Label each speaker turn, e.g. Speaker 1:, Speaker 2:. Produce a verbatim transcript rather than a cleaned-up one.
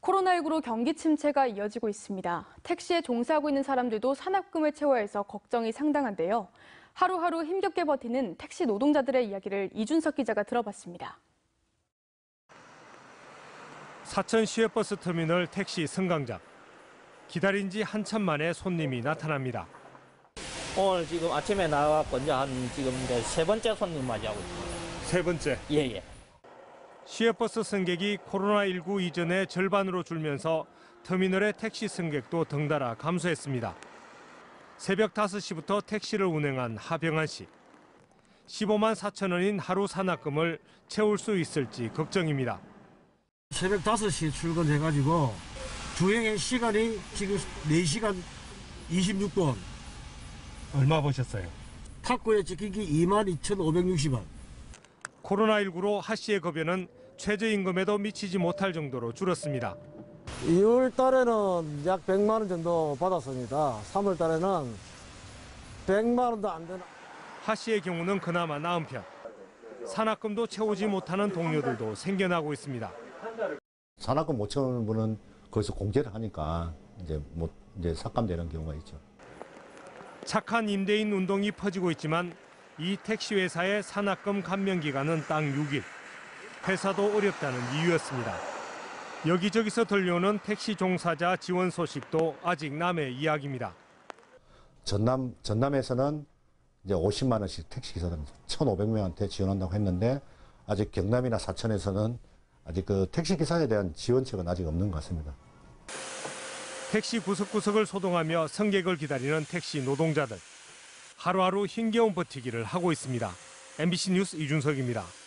Speaker 1: 코로나십구로 경기 침체가 이어지고 있습니다. 택시에 종사하고 있는 사람들도 산업금을 채워야 해서 걱정이 상당한데요. 하루하루 힘겹게 버티는 택시 노동자들의 이야기를 이준석 기자가 들어봤습니다.
Speaker 2: 사천 시외버스 터미널 택시 승강장. 기다린 지 한참 만에 손님이 나타납니다.
Speaker 3: 오늘 지금 아침에 나와갖고 이제 한 지금 이제 세 번째 손님 맞이하고 있습니다.
Speaker 2: 세 번째.
Speaker 3: 예, 예.
Speaker 2: 시외버스 승객이 코로나십구 이전의 절반으로 줄면서 터미널의 택시 승객도 덩달아 감소했습니다. 새벽 다섯 시부터 택시를 운행한 하병한 씨. 십오만 사천 원인 하루 산악금을 채울 수 있을지 걱정입니다.
Speaker 4: 새벽 다섯 시에 출근해가지고 주행의 시간이 지금 네 시간 이십육 분.
Speaker 2: 얼마 버셨어요?
Speaker 4: 탁구에 찍힌 게 이만 이천오백육십 원.
Speaker 2: 코로나십구로 하 씨의 급여는 최저임금에도 미치지 못할 정도로 줄었습니다.
Speaker 5: 이월 달에는 약 백만 원 정도 받았습니다. 삼월 달에는 백만 원도 안 되나.
Speaker 2: 하 씨의 경우는 그나마 나은 편. 산악금도 채우지 못하는 동료들도 생겨나고 있습니다.
Speaker 6: 산악금 못 채우는 분은 거기서 공제를 하니까 이제 못 이제 삭감되는 경우가 있죠.
Speaker 2: 착한 임대인 운동이 퍼지고 있지만 이 택시 회사의 산악금 감면 기간은 딱 육 일. 회사도 어렵다는 이유였습니다. 여기저기서 들려오는 택시 종사자 지원 소식도 아직 남의 이야기입니다.
Speaker 6: 전남 전남에서는 이제 오십만 원씩 택시 기사들 천오백 명한테 지원한다고 했는데 아직 경남이나 사천에서는 아직 그 택시 기사에 대한 지원책은 아직 없는 것 같습니다.
Speaker 2: 택시 구석구석을 소동하며 승객을 기다리는 택시 노동자들. 하루하루 힘겨운 버티기를 하고 있습니다. 엠비씨 뉴스 이준석입니다.